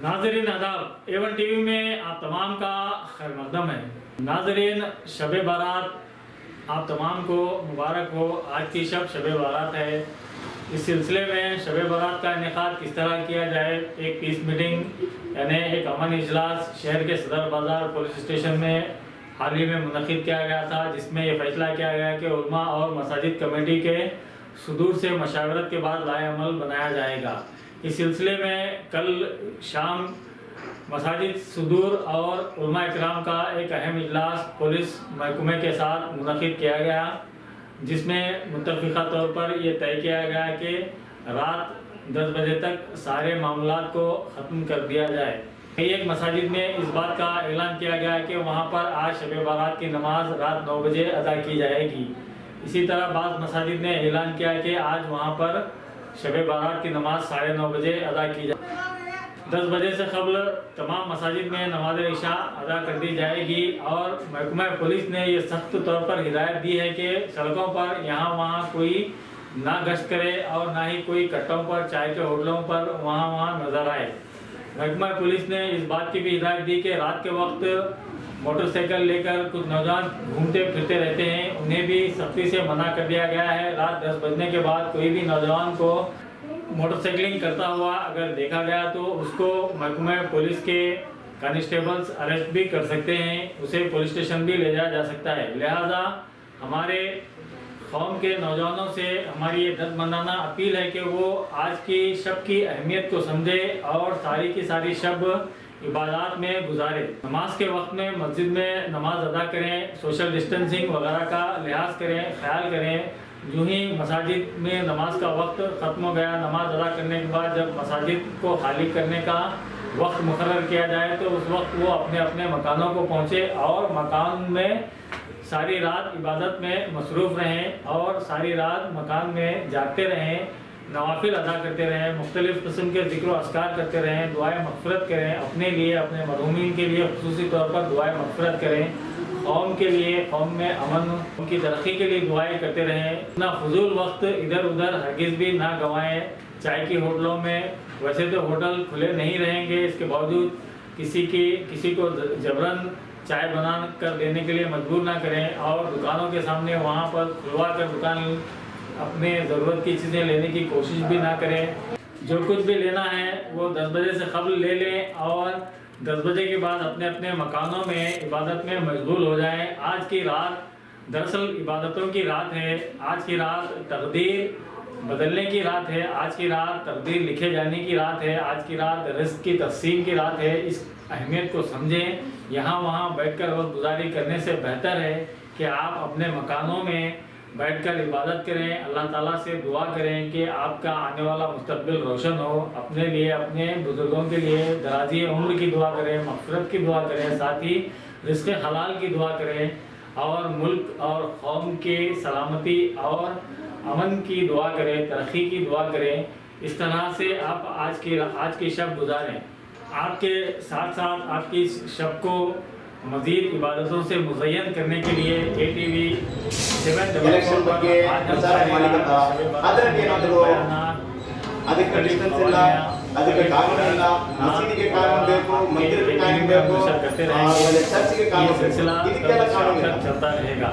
नाज़रीन आदाब, Avon TV में आप तमाम का खैर मक़दम है। नाज़रीन, शब बारात आप तमाम को मुबारक हो। आज की शब बारात है। इस सिलसिले में शब बारात का इनेकाद किस तरह किया जाए, एक पीस मीटिंग यानी एक अमन इजलास शहर के सदर बाज़ार पुलिस स्टेशन में हाल ही में मुनक़िद किया गया था, जिसमें यह फैसला किया गया कि उलमा और मसाजिद कमेटी के सुदूर से मशावरत के बाद लाएअमल बनाया जाएगा। इस सिलसिले में कल शाम मसाजिद सुदूर और उलमा इकराम का एक अहम इजलास पुलिस महकमे के साथ मुनक़िद किया गया, जिसमें मुत्तफ़िक़ा तौर पर यह तय किया गया कि रात 10 बजे तक सारे मामलात को ख़त्म कर दिया जाए। एक मसाजिद में इस बात का ऐलान किया गया कि वहाँ पर आज शब बारात की नमाज रात 9 बजे अदा की जाएगी। इसी तरह बाज़ मसाजिद ने ऐलान किया कि आज वहाँ पर शब बारात की नमाज 9:30 बजे अदा की जाए। 10 बजे से कबल तमाम मसाजिद में नमाज इशा अदा कर दी जाएगी। और महकमा पुलिस ने ये सख्त तौर पर हिदायत दी है कि सड़कों पर यहाँ वहाँ कोई ना गश्त करे और ना ही कोई कट्टों पर, चाय के होटलों पर वहाँ नज़र आए। महकमा पुलिस ने इस बात की भी हिदायत दी कि रात के वक्त मोटरसाइकिल लेकर कुछ नौजवान घूमते फिरते रहते हैं, उन्हें भी सख्ती से मना कर दिया गया है। रात 10 बजने के बाद कोई भी नौजवान को मोटरसाइकिलिंग करता हुआ अगर देखा गया तो उसको महकमा पुलिस के कांस्टेबल्स अरेस्ट भी कर सकते हैं, उसे पुलिस स्टेशन भी ले जाया जा सकता है। लिहाजा हमारे कौम के नौजवानों से हमारी ये दर्दमंदाना अपील है कि वो आज की शब की अहमियत को समझे और सारी की सारी शब इबादत में गुजारे। नमाज के वक्त में मस्जिद में नमाज अदा करें, सोशल डिस्टेंसिंग वगैरह का लिहाज करें, ख्याल करें। यूँ ही मसाजिद में नमाज का वक्त ख़त्म हो गया, नमाज अदा करने के बाद जब मसाजिद को खाली करने का वक्त मुकर्रर किया जाए तो उस वक्त वो अपने अपने मकानों को पहुँचे और मकान में सारी रात इबादत में मसरूफ़ रहें और सारी रात मकान में जागते रहें, नवाफिल अदा करते रहें, मुख्तलिफ़ किस्म के ज़िक्र अस्कार करते रहें, दुआएं मग़फ़िरत करें, अपने लिए अपने मरहूमीन के लिए ख़ुसूसी तौर पर दुआएं मग़फ़िरत करें, कौम के लिए, कौम में अमन, उनकी तरक्की के लिए दुआएं करते रहें। अपना फजूल वक्त इधर उधर हरगिज़ भी ना गंवाएं। चाय की होटलों में वैसे तो होटल खुले नहीं रहेंगे, इसके बावजूद किसी को जबरन चाय बना कर देने के लिए मजबूर ना करें और दुकानों के सामने वहाँ पर खुलवा कर दुकान अपने ज़रूरत की चीज़ें लेने की कोशिश भी ना करें। जो कुछ भी लेना है वो 10 बजे से कबल ले लें और 10 बजे के बाद अपने अपने मकानों में इबादत में मशगूल हो जाएं। आज की रात दरअसल इबादतों की रात है, आज की रात तकदीर बदलने की रात है, आज की रात तकदीर लिखे जाने की रात है, आज की रात रिज़्क़ की तक़सीम की रात है। इस अहमियत को समझें। यहाँ वहाँ बैठकर वक्त गुजारी करने से बेहतर है कि आप अपने मकानों में बैठकर इबादत करें, अल्लाह ताला से दुआ करें कि आपका आने वाला मुस्तक़बिल रोशन हो। अपने लिए, अपने बुजुर्गों के लिए दराज़ी उम्र की दुआ करें, मग़फ़िरत की दुआ करें, साथ ही रिज़्क़ हलाल की दुआ करें और मुल्क और कौम की सलामती और अमन की दुआ करें, तरक्की की दुआ करें। इस तरह से आप आज की शब गुजारें। आपके साथ साथ आपकी शब को मज़ीद इबादतों से मुज़य्यन करने के लिए ATV 7 ಅದಕ್ಕೆ ಡಿಸ್ಟೆನ್ಸ್ ಇಲ್ಲ, ಅದಕ್ಕೆ ಕಾನೂನು ಇಲ್ಲ, ಮಸೀದಿಗೆ ಕಾನೂನು ಬೇಕು, ಮಂದಿರಕ್ಕೆ ಕಾನೂನು ಬೇಕು, ಆಮೇಲೆ ಚರ್ಚ್ಗೆ ಕಾನೂನು ಬೇಕು, ಇದಕ್ಕೆಲ್ಲ ಕಾನೂನು ಇಲ್ಲ. चलता रहेगा।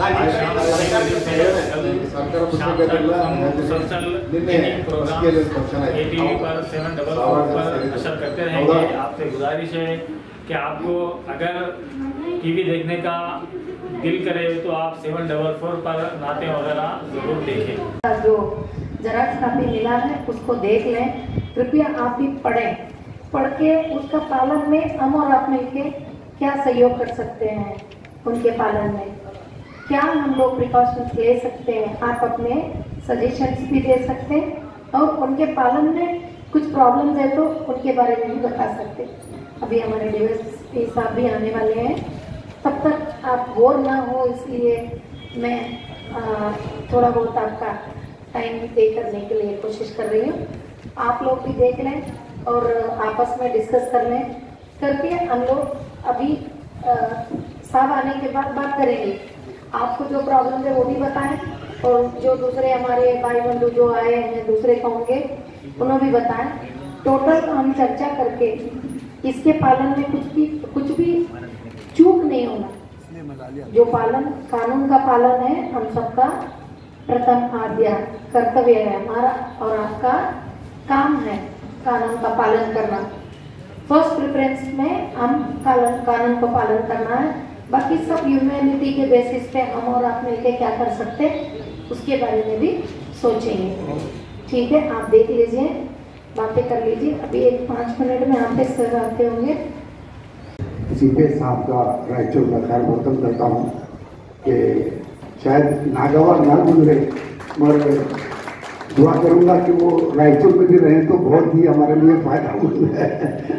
ATV पर 744 पर नशर करते रहेंगे। आपसे गुजारिश है कि आपको अगर टीवी देखने का दिल करे तो आप 744 पर नाते वगैरह जरूर देखें। जो ज़राअत कापी मिला है उसको देख लें, कृपया आप भी पढ़ें, पढ़ के उसका पालन में हम और आप मिलके क्या सहयोग कर सकते हैं, उनके पालन में क्या हम लोग प्रिकॉशंस ले सकते हैं। आप अपने सजेशंस भी दे सकते हैं और उनके पालन में कुछ प्रॉब्लम्स है तो उनके बारे में भी बता सकते हैं। अभी हमारे DSP साहब भी आने वाले हैं, तब तक आप बोर ना हो, इसलिए मैं थोड़ा बहुत आपका टाइम दे करने के लिए कोशिश कर रही हूँ। आप लोग भी देख लें और आपस में डिस्कस कर लें, करके हम लोग अभी साहब आने के बाद बात करेंगे। आपको जो प्रॉब्लम है वो भी बताएं और जो दूसरे हमारे भाई बंधु जो आए हैं दूसरे कौम के उन्हें भी बताएं। टोटल हम चर्चा करके इसके पालन में कुछ भी चूक नहीं होना। जो पालन कानून का पालन है हम सबका प्रथम आद्य कर्तव्य है, हमारा और आपका काम है कानून का पालन करना। फर्स्ट प्रेफरेंस में हम कानून को पालन करना है, बाकी सब ह्यूमैनिटी के बेसिस पे हम और आप मिलके क्या कर सकते हैं उसके बारे में भी सोचेंगे। ठीक है, आप देख लीजिए, बातें कर लीजिए। अभी एक 5 मिनट में आप सर आते होंगे। सीपे साहब का रायचूर में खैर मकदम करता हूँ कि शायद नागवार ना गुजरे, मगर दुआ करूँगा कि वो रायचूर में भी रहें तो बहुत ही हमारे लिए फायदा है।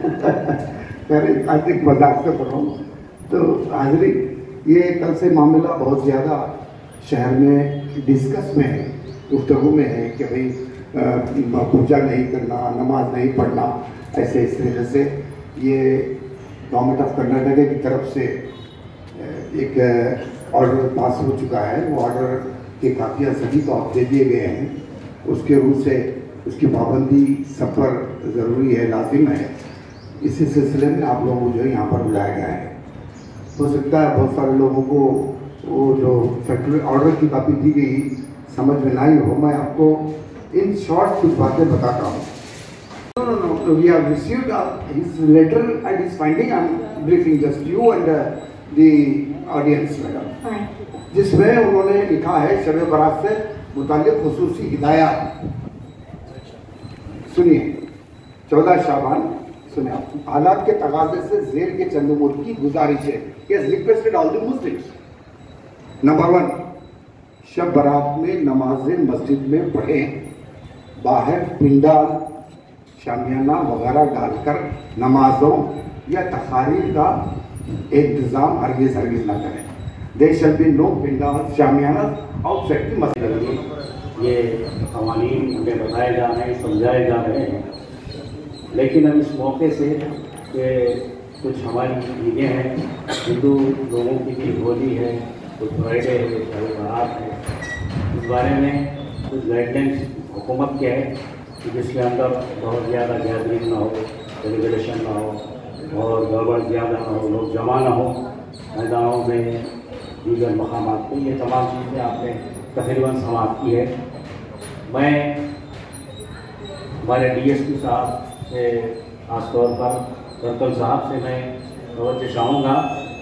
आर्थिक मजाक से कर रहा हूँ। तो हाजरी, ये कल से मामला बहुत ज़्यादा शहर में डिस्कस में है, गुफ्तगू में है कि भाई पूजा नहीं करना, नमाज नहीं पढ़ना, ऐसे इस तरह से ये गवर्नमेंट ऑफ कर्नाटक की तरफ से एक ऑर्डर पास हो चुका है। वो ऑर्डर के काफिया सभी को दे दिए गए हैं। उसके रूप से उसकी पाबंदी सब पर ज़रूरी है, लाजिम है। इसी सिलसिले में आप लोगों को जो है यहाँ पर बुलाया गया है। हो सकता है बहुत सारे लोगों को वो जो फैक्ट्री ऑर्डर की कापी दी गई समझ में ना ही हो। मैं आपको इन शॉर्ट कुछ बातें बताता हूँ। No, we have received his letter and his finding. I am briefing just you and the audience, madam. जिसमें उन्होंने लिखा है शब बारात से मुताल्लिक़ खुसूसी हिदायत। सुनिए, 14 शाबान, सुनिए, हालात के तकाज़े से ज़ेल के चंद उमूर की गुजारिश है। He has requested all the Muslims. Number 1, Shab Barat में नमाज़ें मस्जिद में पढ़ें, बाहर पिंडाल, शामियाना वगैरह डालकर नमाजों या तकारीर का इंतज़ाम हरगिज़ ना करें। There shall be no pandal shamiana outside the masjid. ये क़वानीन हमें बताए जा रहे हैं, समझाए जा रहे हैं, लेकिन हम इस मौके से कि कुछ हमारी चीज़ें हैं, हिंदू लोगों की भी होली है, कुछ फ्राइडे है, कुछ बारात है, इस बारे में कुछ गाइडलाइंस हुकूमत के है कि जिसके अंदर बहुत ज़्यादा गैदरिंग ना हो, सेलिब्रेशन ना हो और गड़बड़ ज़्यादा ना हो, लोग जमा ना हो मैदानों में, दीगर मकामात पे। ये तमाम चीज़ें आपने तकरीबन समाप्त की है। मैं हमारे DSP साहब से, खासतौर पर सर्कल साहब से मैं तवज्जो चाहूँगा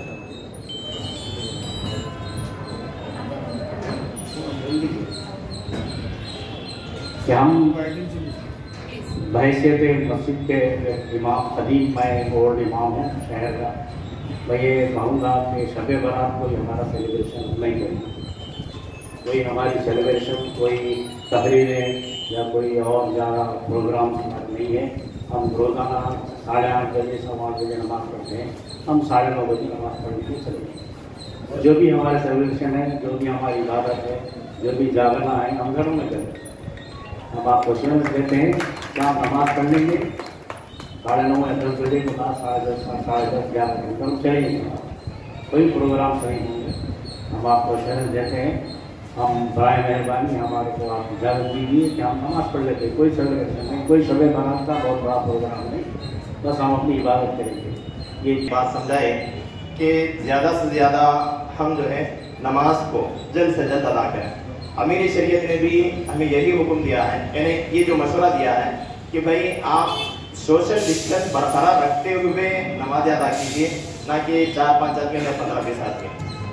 कि हम बहैसियत मस्जिद के इमाम खदीम, मैं ओल्ड इमाम हूँ शहर का, मैं ये कहूँगा कि शब बारात कोई हमारा सेलिब्रेशन नहीं करें। कोई हमारी सेलिब्रेशन, कोई तकरीरें या कोई और ज़्यादा प्रोग्राम नहीं है। हम रोज़ाना 8:30 बजे से 9 बजे नमाज़ पढ़ते हैं, हम 9:30 बजे नमाज़ पढ़ने के लिए चलते हैं। जो भी हमारा सेलिब्रेशन है, जो भी हमारी इबादत है, जो भी जागना है, हम घरों में करते हैं। हम आपको एश्योरेंस देते हैं कि आप नमाज़ पढ़ लेंगे 9:30 या 10 बजे के बाद 10:30, 10:30, 11 घंटे हम चलेंगे, कोई प्रोग्राम सही होंगे। हम आपको एश्योरेंस देते हैं, हम बराए मेहरबानी हमारे को आप इजाज़त दीजिए कि हम नमाज़ पढ़ लेते हैं। कोई सेलिब्रेशन नहीं, कोई शब बारात का बहुत बड़ा प्रोग्राम नहीं, बस हम अपनी इबादत करेंगे। ये बात समझाए कि ज़्यादा से ज़्यादा हम जो है नमाज को जल्द से जल्द अदा करें। अमीर शरीयत ने भी हमें यही हुक्म दिया है, यानी ये जो मशवरा दिया है कि भाई आप सोशल डिस्टेंस बरकरार रखते हुए नमाज अदा कीजिए, ना कि 4-5 आदमी या 15-20 आदमी।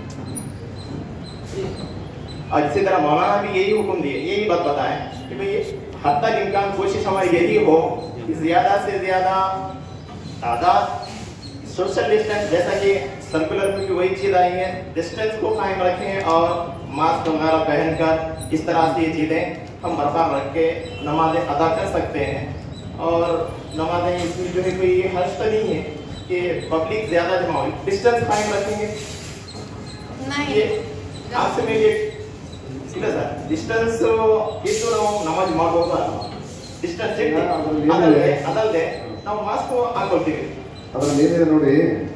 और इसी तरह मौलाना भी यही हुक्म दिए, यही बात बताएं कि भाई हद तक इम्कान कोशिश हमारी यही हो कि ज़्यादा से ज़्यादा तादाद सोशल डिस्टेंस, जैसा कि सर्कुलर में भी वही चीज़ आई है, डिस्टेंस को कायम रखें और मास्क वगैरह पहनकर इस तरह से ये चीज़ें हम बरकरार रख के नमाजें अदा कर सकते हैं। और नमाजें इसमें जो है कोई हर्ज तो नहीं है कि पब्लिक ज़्यादा जमा हो, डिस्टेंस कायम रखेंगे। ये आपसे मेरी ಇಲ್ಲ ಸರ್ ಡಿಸ್ಟೆನ್ಸ್ ಇದ್ದು ನಾವು ನಮಾಜ್ ಮಾಡಬಹುದು ಡಿಸ್ಟೆನ್ಸ್ ಅದಲ್ಲದೆ ನಾವು ಮಾಸ್ಕ್ ಹಾಕೊಳ್ತೀವಿ ಅದರಲ್ಲಿ ಏನಿದೆ ನೋಡಿ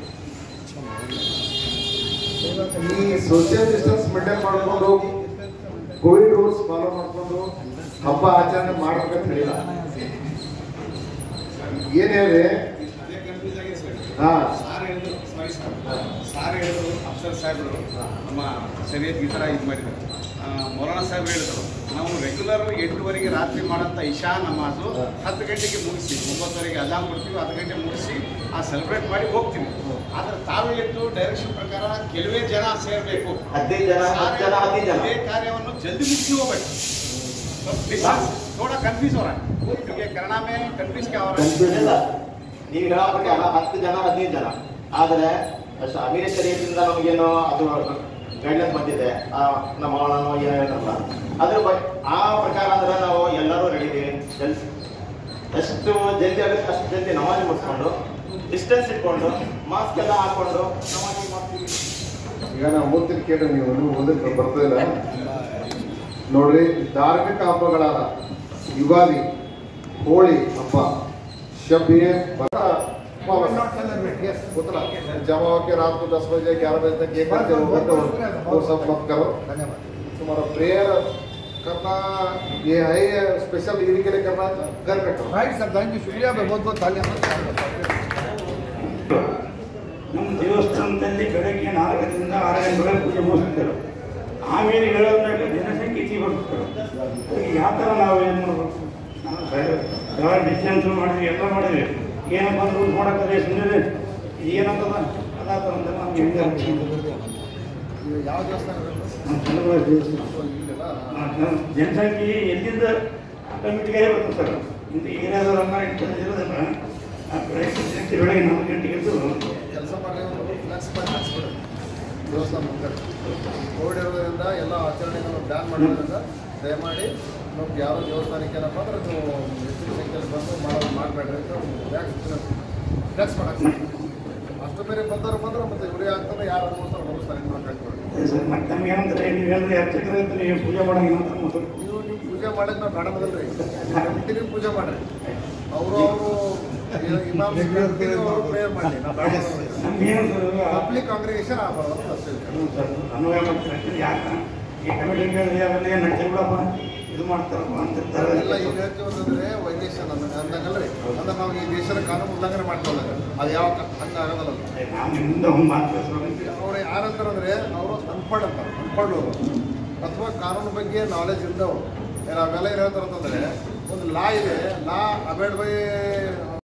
ಈ ಸೋಷಿಯಲ್ ಡಿಸ್ಟೆನ್ಸ್ ಮೇಂಟೈನ್ ಮಾಡಿಕೊಂಡು ಕೋವಿಡ್ ರೂಲ್ಸ್ ಫಾಲೋ ಮಾಡಿಕೊಂಡು ಹಬ್ಬ ಆಚರಣೆ ಮಾಡಬೇಕಂತ ಹೇಳಿಲ್ಲ ಏನು ಹೇಳಿ ಹಾಂ ಸಾರ್ ಹೇಳಿದ್ರು ಅಫ್ಸರ್ ಸಾಹೇಬರು ನಮ್ಮ ಶರೀಯತ್ ಈ ಥರ ಇದು ಮಾಡಿದ್ದಾರೆ. ಮೌಲಾನಾ ಸಾಹೇಬ್ರು ಹೇಳಿದ್ರು ನಾವು ರೆಗ್ಯುಲರ್ 8:30 ರಾತ್ರಿ ಮಾಡೋಂಥ ಇಶಾ ನಮಾಜು 10 ಗಂಟೆಗೆ ಮುಗಿಸಿ 9:30 ಅಲಾಮ್ ಕೊಡ್ತೀವಿ, 10 ಗಂಟೆ ಮುಗಿಸಿ ಸೆಲೆಬ್ರೇಟ್ ಮಾಡಿ ಹೋಗ್ತೀವಿ. ಆದರೆ ತಾವು ಹೇಳಿದ್ದು ಡೈರೆಕ್ಷನ್ ಪ್ರಕಾರ ಕೆಲವೇ ಜನ ಸೇರಬೇಕು, 15 ಜನ ಇದೇ ಕಾರ್ಯವನ್ನು ಜಲ್ದಿ ಮುಗಿಸಿ ಹೋಗ್ಬೇಕು. ಥೋड़ा ಕನ್ಫ್ಯೂಸ್ हो रहा है क्योंकि करना में कन्फ्यूज क्या हो रहा है. ನೀವು ಹೇಳೋ ಪ್ರಕಾರ 10 ಜನ 15 ಜನ, ಆದರೆ ಅಮೀರ ಶರೀಫಿಂದ ನಮಗೇನು ಅದು ಗೈಡ್ಲೈನ್ಸ್ ಬಂದಿದೆ, ನಮ್ಮ ಮೌಲಾನೋ ಏನೋ ಹೇಳ್ತಾರಲ್ಲ, ಅದ್ರ ಆ ಪ್ರಕಾರ ಅಂದ್ರೆ ನಾವು ಎಲ್ಲರೂ ರೆಡಿ ಇದ್ದೀವಿ. ಎಷ್ಟು ಜಲ್ದಿ ಆಗುತ್ತೆ ಅಷ್ಟು ಜಲ್ದಿ ನಮಾಜ್ ಮುಗಿಸ್ಕೊಂಡು ಡಿಸ್ಟೆನ್ಸ್ ಇಟ್ಕೊಂಡು ಮಾಸ್ಕ್ ಎಲ್ಲ ಹಾಕೊಂಡು ನಮಾಜ್ ಮಾಡ್ತೀವಿ. ಈಗ ನಾವು ಓದ್ತೀನಿ ಕೇಳಿ, ನೀವು ಓದಕ್ಕೆ ಬರ್ತದಿಲ್ಲ ನೋಡ್ರಿ. ಧಾರ್ಮಿಕ ಹಬ್ಬಗಳಾದ ಯುಗಾದಿ, ಹೋಳಿ ಹಬ್ಬ, शबीर उतना जमा होकर रात को 10 बजे 11 बजे तक ये करते हो, वो सब मत करो. तुम्हारा प्रेयर करना ये है, स्पेशल ईद के लिए करना घर में करो. राइट सर, थैंक यू, शुक्रिया. बहुत बहुत तालियां. ನಮ್ಮ ದೇವಸ್ಥಾನದಲ್ಲಿ ಬೆಳಗ್ಗೆ 4ರಿಂದ 6 ಗಂಟೆವರೆಗೆ ಪೂಜೆ ಮುಗಿಸ್ತಾರೆ. ಆಮೇಲೆ ಹೇಳೋದಾಗ ಜನಸಂಖ್ಯೆ ಹೆಚ್ಚಿಗೆ ಬರ್ತಾರೆ. ಅದಕ್ಕೆ ಯಾವ ಥರ ನಾವು ಏನು ಮಾಡಬೇಕು? ನಾವು ಡಿಸ್ಟೆನ್ಸ್ ಮಾಡಿದ್ವಿ, ಎಲ್ಲ ಮಾಡಿದ್ವಿ, ಏನಪ್ಪ ಅಂದ್ರೆ ನೋಡೋಕ್ಕದೆ ಸುಮ್ಮನೆ ಏನಂತದ ಅದಾದ ನಾವು ಹೆಂಗೆ ಯಾವ ದೇವಸ್ಥಾನ? ಜನಸಂಖ್ಯೆ ಎಲ್ಲಿಂದ ಆಟೋಮೆಟಿಕ್ ಬರ್ತದೆ ಸರ್. ಇಂಥ ಏರಿಯಾದವರನ್ನ ಇರೋದಲ್ಲ, ಬೆಳಗ್ಗೆ 4 ಗಂಟೆಗೆ ಎದ್ದು ಕೆಲಸ ಮಾಡಿ ಫ್ಲೆಕ್ಸ್ ಮಾಡಿ ಹಾಕ್ಸ್ಬಿಡು ದೇವಸ್ಥಾನ ಮುಂದೆ. ಕೋವಿಡ್ ಇರೋದ್ರಿಂದ ಎಲ್ಲ ಆಚರಣೆಗಳನ್ನು ಬ್ಯಾನ್ ಮಾಡೋದ್ರಿಂದ ದಯಮಾಡಿ ನಮ್ಗೆ ಯಾವ ದೇವಸ್ಥಾನಕ್ಕೆ ಏನಪ್ಪ ಅಂದ್ರೆ ನೀವು ಹೆಚ್ಚಿನ ಸಂಖ್ಯೆಯಲ್ಲಿ ಬಂದು ಮಾಡಬೇಡ್ರಿ ಅಂತ ಫ್ಲೆಕ್ಸ್ ಮಾಡಕ್ಕೆ. ಅಷ್ಟು ಬೇರೆ ಬಂದವರು ಬಂದ್ರೆ ಮತ್ತೆ ಇವರೇ ಆಗ್ತಾರೆ, ಯಾರು ಅನುಭವಿಸ್ತಾರೆ ಮುಗಿಸ್ತಾರೆ ಅಂತ ಹೇಳ್ಕೊಡಿ. ಸರ್ ಮತ್ತೆ ನಮ್ಗೆ ಏನಂತಾರೆ, ನೀವು ಹೇಳಿದ್ರೆ ಅರ್ಚಕರು ಅಂತ ನೀವು ಪೂಜೆ ಮಾಡೋಂಗಿಲ್ಲ ಅಂತ ನೀವು ಪೂಜೆ ಮಾಡೋದು ನಾವು ಕಾಣೋದಲ್ರಿ, ಕಮಿಟಿಗೆ ಪೂಜೆ ಮಾಡ್ರಿ. ಅವರು ಇಮಾಮ್ ಅವರು ಪ್ರೇಯರ್ ಮಾಡಲಿ, ಪಬ್ಲಿಕ್ ಕಾಂಗ್ರಿಗೇಷನ್ ಆಗಬಾರ್ದು ಅಷ್ಟೇ. ಅನ್ವಯ ಮಾಡ್ತಾರೆ. ಯಾಕೆ ಈ ಕಮಿಟಿ ಅವೆಲ್ಲ ಏನು ನಡ್ಸಿ ಬಿಡಪ್ಪ ಇದು ಮಾಡ್ತಾರಪ್ಪ ಅಂತಿರ್ತಾರೆ. ಎಲ್ಲ ಈಗ ಹೇಳ್ತೀವಂತಂದ್ರೆ ವೈದೇಶನ್ ಅಂದಂಗಲ್ರಿ, ಅಂದ್ರೆ ನಾವು ಈ ದೇಶದ ಕಾನೂನು ಉಲ್ಲಂಘನೆ ಮಾಡ್ಕೊಳ್ಳೋದು ಅದು ಯಾವ ಹಂಗೆ ಆಗೋದಲ್ಲ. ನಾವು ನಿಮ್ಮಿಂದ ಒಂದು ಮಾತು ಅವ್ರು ಯಾರಂತಾರಂದ್ರೆ ಅವರು ಅನ್ಪಡ್ ಅಂತಾರೆ, ಅನ್ಪಡ್ವರು ಅಥವಾ ಕಾನೂನು ಬಗ್ಗೆ ನಾಲೆಜ್ ಇದ್ದವರು. ಅವೆಲ್ಲ ಏನು ಹೇಳ್ತಾರಂತಂದ್ರೆ ಒಂದು ಲಾ ಇದೆ, ಲಾ ಅಬೇಡ್ ಬೈ